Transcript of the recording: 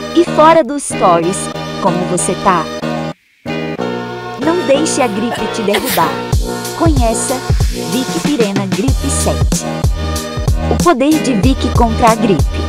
E fora dos stories, como você tá? Não deixe a gripe te derrubar. Conheça Vick Pirena Gripe 7. O poder de Vick contra a gripe.